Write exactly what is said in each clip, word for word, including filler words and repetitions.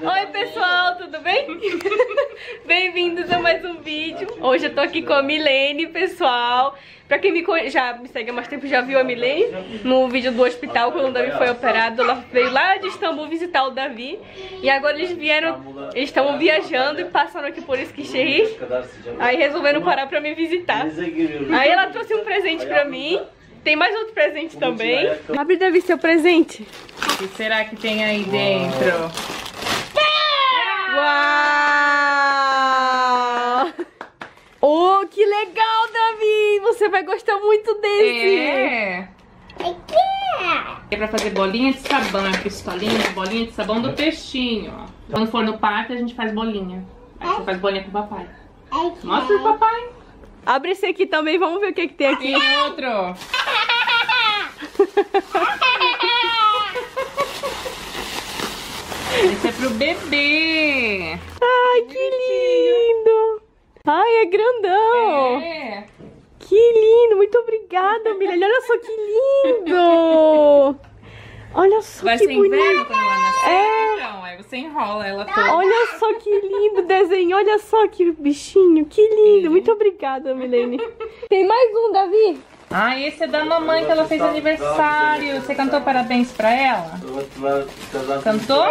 Oi pessoal, tudo bem? Bem-vindos a mais um vídeo. Hoje eu tô aqui com a Milene, pessoal. Pra quem me conhe... já me segue há mais tempo, já viu a Milene no vídeo do hospital, quando o Davi foi operado. Ela veio lá de Istambul visitar o Davi. E agora eles vieram, eles estão viajando e passaram aqui por Eskişehir. Aí resolveram parar pra me visitar. Aí ela trouxe um presente pra mim. Tem mais outro presente também. Abre, Davi, seu presente. O que será que tem aí dentro? Uau! Oh, que legal, Davi! Você vai gostar muito desse! É! É pra fazer bolinha de sabão, é pistolinha, bolinha de sabão do peixinho, ó. Quando for no parque, a gente faz bolinha. Aí você faz bolinha com o papai. Mostra pro papai. Abre esse aqui também, vamos ver o que, que tem aqui. Tem outro. Esse é pro bebê. Ai, que lindo! Ai, é grandão! É. Que lindo! Muito obrigada, Milene. Olha só que lindo! Olha só Vai que ser bonito! inverno quando ela nascer, É. então. Aí você enrola ela toda. Olha só que lindo desenho! Olha só que bichinho! Que lindo! Muito obrigada, Milene. Tem mais um, Davi? Ah, esse é da mamãe que ela fez aniversário. Você cantou parabéns pra ela? Cantou?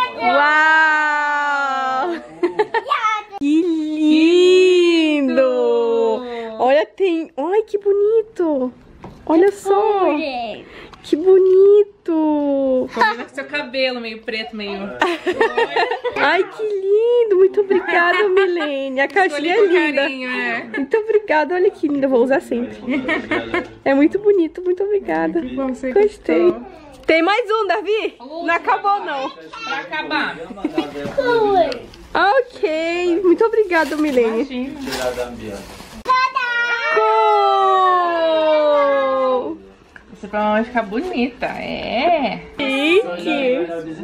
Uau! Que lindo! Olha, tem... Ai, que bonito! Olha só! Que bonito! Combina com seu cabelo, meio preto, meio... Ai, que lindo! Muito obrigada, Milene. A caixinha é linda. Carinho, é. Muito obrigada. Olha que linda. Vou usar sempre. É muito bonito. Muito obrigada. Você Gostei. gostou? Tem mais um, Davi? Não acabou, não. Pra acabar. Ok. Muito obrigada, Milene. Imagina. Gol! Isso é pra mamãe ficar bonita, é. Chique.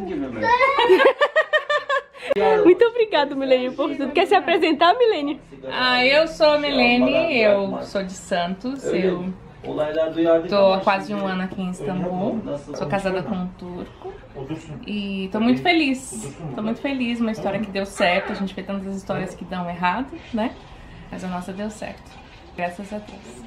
Muito obrigada, Milene, por tudo. Quer se apresentar, Milene? Ah, eu sou a Milene, eu sou de Santos, eu tô há quase um ano aqui em Istambul, sou casada com um turco e tô muito feliz, tô muito feliz, uma história que deu certo, a gente vê tantas histórias que dão errado, né? Mas a nossa deu certo, graças a Deus.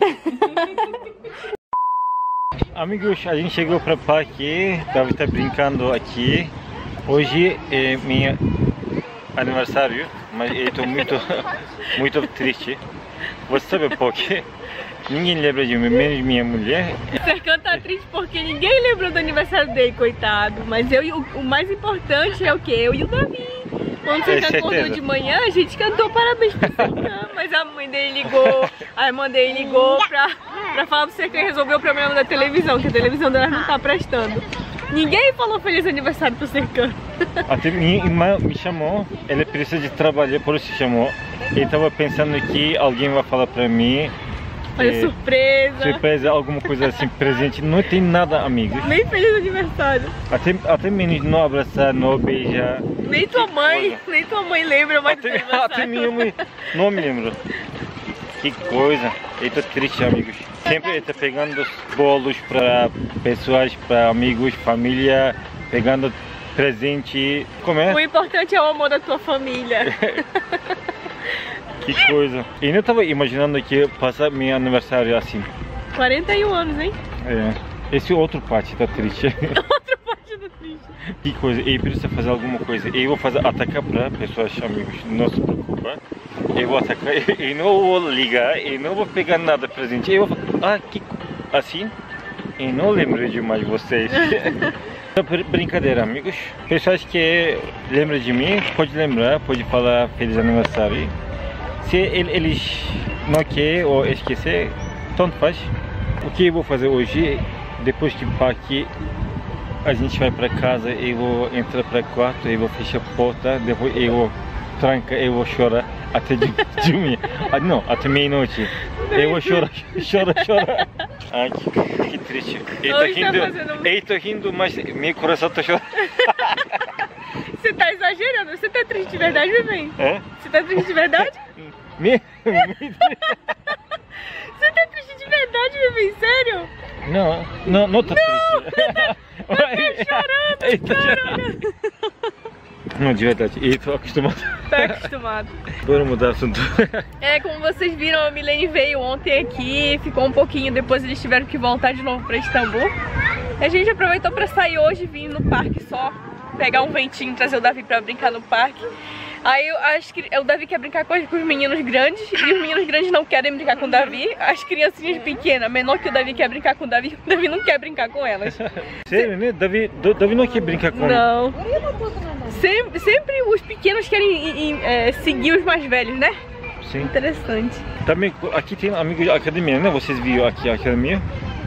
Amigos, a gente chegou para o parque, Davi está brincando aqui. Hoje é meu aniversário, mas eu estou muito, muito triste. Você sabe por quê? Ninguém lembra de mim, menos minha mulher. O Serkan tá triste porque ninguém lembrou do aniversário dele, coitado. Mas eu, o, o mais importante é o quê? Eu e o Davi. Quando o Serkan acordou de manhã, a gente cantou parabéns pro Serkan. Mas a mãe dele ligou, a irmã dele ligou pra, pra falar pro Serkan resolver o problema da televisão, que a televisão dela não tá prestando. Ninguém falou feliz aniversário pro Serkan. Até minha irmã me chamou, ela precisa de trabalhar, por isso chamou. Eu estava pensando que alguém vai falar pra mim. Olha, é, surpresa. Surpresa, alguma coisa assim, presente. Não tem nada, amigos. Nem feliz aniversário. Até, até menos não abraçar, não beijar. Nem tua mãe, nem tua mãe lembra mais do Até, aniversário. até minha mãe não me lembro. Que coisa. Eu tô triste, amigos. Sempre eu tô pegando os bolos para pessoas, para amigos, família, pegando presente. Como é? O importante é o amor da tua família. Que coisa. Eu não estava imaginando que ia passar meu aniversário assim. quarenta e um anos, hein? É. Esse outro parte tá triste. Outra parte do triste. Que coisa. Eu preciso fazer alguma coisa. Eu vou fazer atacar para pessoas, amigos. Não se preocupa. Eu vou atacar. Eu não vou ligar. Eu não vou pegar nada presente. Eu vou. Ah, que assim. Eu não lembro de mais vocês. Brincadeira, amigos. Pessoas que lembram de mim, pode lembrar, pode falar feliz aniversário. Se eles não querem ou esquecer, tanto faz. O que eu vou fazer hoje, depois que parque, a gente vai para casa, eu vou entrar para o quarto, eu vou fechar a porta, depois eu vou trancar, eu vou chorar até de dormir. Ah, não, até meia-noite. Eu vou chorar, chorar, chorar. Ai, que, que triste. Eu tô rindo, tá eu tô rindo, mas meu coração tá chorando. Você tá exagerando? Você tá triste de verdade, bebê? É? Você tá triste de verdade? Me... Você tá triste de verdade, bebê? Sério? Não, não, não tô não, triste. Tá chorando, Ei, tá chorando. Não, de verdade. E tô acostumado. Tá acostumado. Vamos mudar o assunto. É, como vocês viram, a Milene veio ontem aqui, ficou um pouquinho, depois eles tiveram que voltar de novo pra Istambul. A gente aproveitou pra sair hoje, vir no parque só, pegar um ventinho, trazer o Davi pra brincar no parque. Aí eu acho que o Davi quer brincar com os, com os meninos grandes e os meninos grandes não querem brincar com o Davi. As criancinhas pequenas, menor que o Davi, quer brincar com o Davi, o Davi não quer brincar com elas. Sério, né? Davi, Davi não quer brincar com Não. Sempre, sempre os pequenos querem ir, ir, é, seguir os mais velhos, né? Sim. Interessante. Também aqui tem amigos de academia, né? Vocês viram aqui a academia?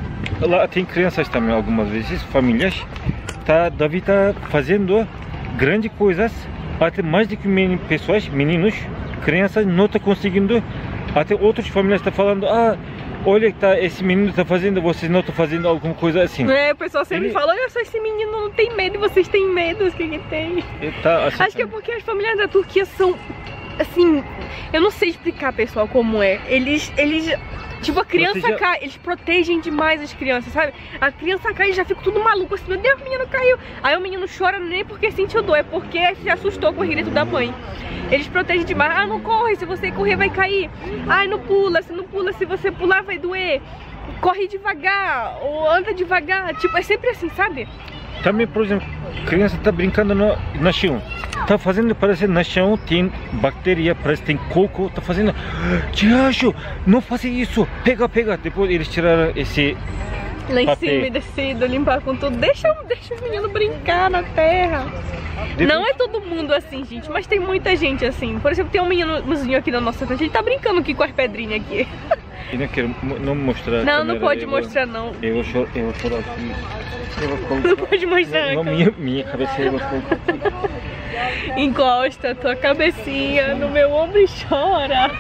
Lá tem crianças também, algumas vezes, famílias. Tá, Davi tá fazendo grandes coisas. Até mais de que pessoas, meninos, crianças não estão conseguindo. Até outras famílias estão falando, ah, olha que tá, esse menino está fazendo, vocês não estão fazendo alguma coisa assim. É, o pessoal sempre Ele... fala, olha só, esse menino não tem medo e vocês têm medo, o que que tem? Tá, assim, Acho que é porque as famílias da Turquia são, assim, eu não sei explicar, pessoal, como é. Eles, eles... Tipo, a criança já... cai, eles protegem demais as crianças, sabe? A criança cai e já fica tudo maluco, assim, meu Deus, o menino caiu. Aí o menino chora nem porque sentiu dor, é porque se assustou com o grito da mãe. Eles protegem demais, ah, não corre, se você correr vai cair. Ai, não pula, se não pula, se você pular vai doer. Corre devagar, ou anda devagar, tipo, é sempre assim, sabe? Também, por exemplo, criança tá brincando no, no chão. Tá fazendo, parece no chão tem bactéria, parece que tem coco. Tá fazendo, Tiago, não faça isso, pega, pega. Depois eles tiraram esse lá em papel. cima e descido, limpar com tudo. Deixa, deixa os meninos brincar na terra. Depois... Não é todo mundo assim, gente, mas tem muita gente assim. Por exemplo, tem um meninozinho aqui na nossa frente, ele tá brincando aqui com as pedrinhas aqui. Eu não quero não mostrar. Não, não pode eu mostrar vou, não. Eu vou chorar, eu vou chorar aqui. Eu vou colocar... Não pode mostrar. Não, minha, minha cabeça eu vou colocar aqui. Encosta a tua cabecinha no meu ombro e chora.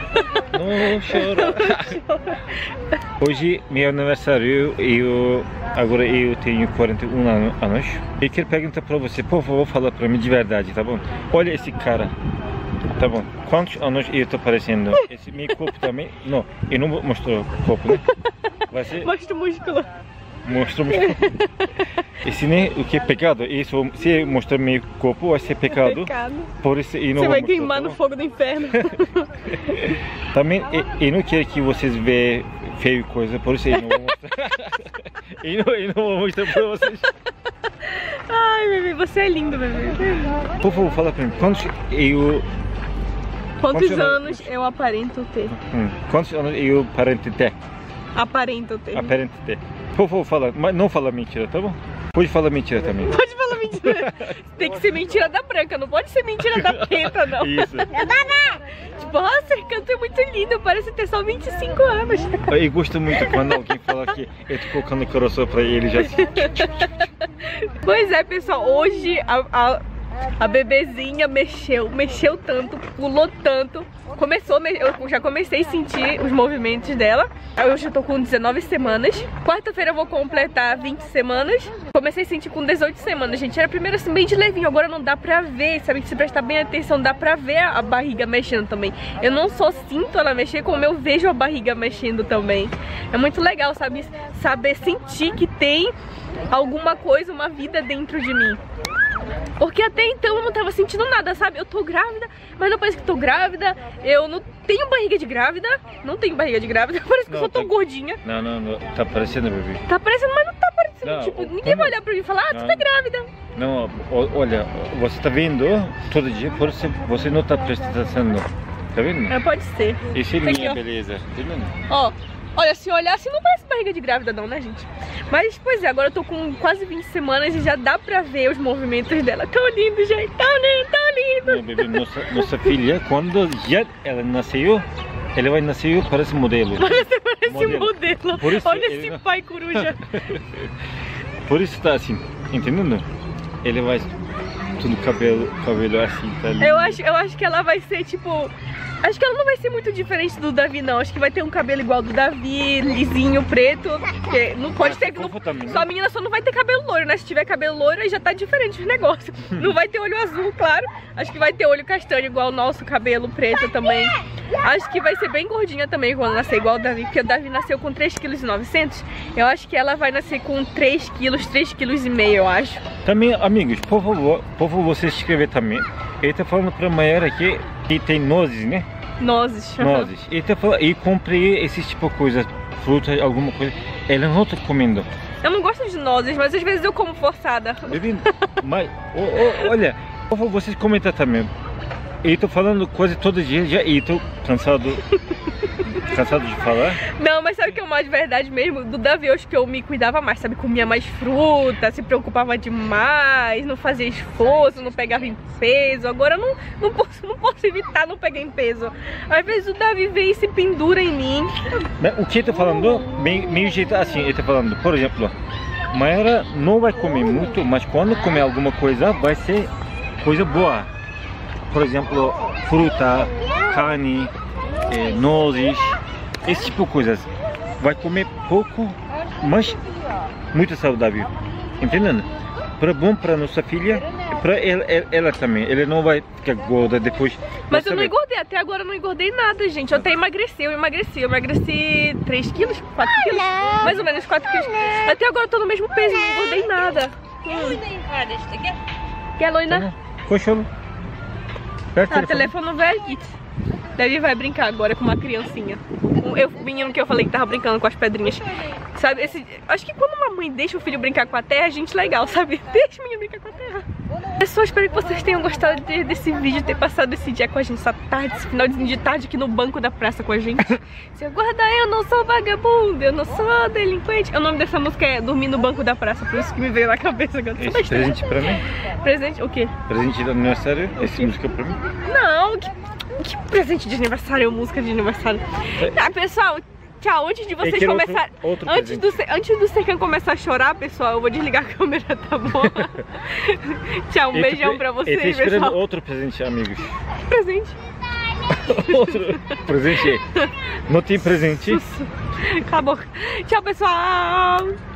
Não chora. Hoje meu aniversário, eu agora eu tenho quarenta e um anos. Eu quero perguntar para você, por favor, fala para mim de verdade, tá bom? Olha esse cara. Tá bom, quantos anos eu tô parecendo? Esse meu corpo também? Não, eu não vou mostrar o corpo, né? Vai ser... Mostra o músculo. Mostra o músculo. Esse nem o que é pecado. Isso, se eu mostrar meu corpo, vai ser pecado. É pecado. Por isso eu não Você vai mostrar, queimar tá no fogo do inferno. Também eu, eu não quero que vocês vejam feio coisa, por isso eu não vou mostrar. eu, não, eu não vou mostrar pra vocês. Ai, bebê, você é lindo, bebê. Por favor, fala pra mim, quantos eu... Quantos, quantos anos eu aparento ter? Hum, quantos anos eu aparento ter? Aparento ter. Aparento ter. Por favor, fala, mas não fala mentira, tá bom? Pode falar mentira também. Pode falar mentira. Tem que ser mentira da branca, não pode ser mentira da preta, não. Isso. Tipo, nossa, esse canto é muito lindo, parece ter só vinte e cinco anos. Eu gosto muito quando alguém fala que eu tô colocando coração pra ele já. Pois é, pessoal, hoje a... a... A bebezinha mexeu, mexeu tanto, pulou tanto. Começou, eu já comecei a sentir os movimentos dela. Eu já tô com dezenove semanas. Quarta-feira eu vou completar vinte semanas. Comecei a sentir com dezoito semanas, gente. Era primeiro assim, bem de levinho, agora não dá pra ver, sabe? Se prestar bem atenção, dá pra ver a barriga mexendo também. Eu não só sinto ela mexer, como eu vejo a barriga mexendo também. É muito legal, sabe? Saber sentir que tem alguma coisa, uma vida dentro de mim. Porque até então eu não tava sentindo nada, sabe? Eu tô grávida, mas não parece que tô grávida. Eu não tenho barriga de grávida. Não tenho barriga de grávida, parece que não, eu só tô tá... gordinha. Não, não, não, tá parecendo, bebê. Tá parecendo, mas não tá parecendo. Não, tipo, ninguém como... vai olhar pra mim e falar, ah, tu tá grávida. Não, olha, você tá vendo todo dia, por isso você não tá prestando atenção. Tá vendo? É, pode ser. Isso é minha beleza, tá vendo? Ó. Olha, se olhar assim não parece barriga de grávida não, né, gente? Mas, pois é, agora eu tô com quase vinte semanas e já dá pra ver os movimentos dela. Tão lindo, gente, tão lindo, tão lindo. Não, bebê, nossa, nossa filha, quando já ela nasceu, ela vai nascer parece modelo. Parece, parece modelo. modelo. Por isso, olha esse não... pai coruja. Por isso tá assim, entendendo? Ele vai tudo cabelo, cabelo assim, tá lindo. Eu acho, eu acho que ela vai ser tipo... Acho que ela não vai ser muito diferente do Davi, não. Acho que vai ter um cabelo igual do Davi, lisinho, preto. Porque não pode ter... Não, só a menina só não vai ter cabelo loiro, né? Se tiver cabelo loiro, aí já tá diferente os negócios. Não vai ter olho azul, claro. Acho que vai ter olho castanho, igual o nosso cabelo preto também. Acho que vai ser bem gordinha também quando nascer, igual o Davi, porque o Davi nasceu com três quilos e novecentos. Eu acho que ela vai nascer com três quilos, três quilos e meio, eu acho. Também, amigos, por favor, por favor, você escrever também. Ele tá falando pra Mayara aqui que tem nozes, né? Nozes. Nozes. Ele tá falando, e comprei esse tipo de coisa, fruta, alguma coisa. Ela não tá comendo. Eu não gosto de nozes, mas às vezes eu como forçada. Mas, oh, oh, olha, por favor, vocês comentam também. Eu tô falando coisa todo dia já e tô cansado, cansado de falar. Não, mas sabe o que é o mais de verdade mesmo? Do Davi, eu acho que eu me cuidava mais, sabe? Comia mais fruta, se preocupava demais, não fazia esforço, não pegava em peso. Agora eu não, não, posso, não posso evitar não pegar em peso. Às vezes o Davi vem e se pendura em mim. Mas o que ele tá falando, meio, meio jeito assim, ele tá falando, por exemplo, Mayara não vai comer muito, mas quando comer alguma coisa, vai ser coisa boa. Por exemplo, fruta, carne, eh, nozes, esse tipo de coisas. Vai comer pouco, mas muito saudável. Entendendo? Para bom para nossa filha, para ela, ela, ela também. Ela não vai ficar gorda depois. Mas eu não engordei, até agora eu não engordei nada, gente. Eu até emagreci, eu emagreci. Eu emagreci três quilos, quatro quilos, mais ou menos quatro quilos. Até agora eu tô no mesmo peso, não engordei nada. Hum. Quer, Loina? Cocholo. Ah, telefone velho, Kit. Davi vai brincar agora com uma criancinha. O menino que eu falei que tava brincando com as pedrinhas. Sabe, esse, acho que quando uma mãe deixa o filho brincar com a terra, é gente legal, sabe? Deixa o menino brincar com a terra. Pessoal, espero que vocês tenham gostado de, desse vídeo, ter passado esse dia com a gente, essa tarde, esse finalzinho de tarde aqui no banco da praça com a gente. Se aguarda, eu não sou vagabundo, eu não sou delinquente. O nome dessa música é Dormir no Banco da Praça, por isso que me veio na cabeça agora. Esse presente pra mim? Presente? O quê? Presente de aniversário? Essa música pra mim? Não, que, que presente de aniversário, música de aniversário. Tá, pessoal, tchau. Antes de vocês começarem, antes do, antes do Serkan começar a chorar, pessoal, eu vou desligar a câmera, tá bom? Tchau, um eu beijão tô, pra vocês, eu tô esperando pessoal. Outro presente, amigos. Presente. Outro presente. Não tem presente? Acabou. Tchau, pessoal.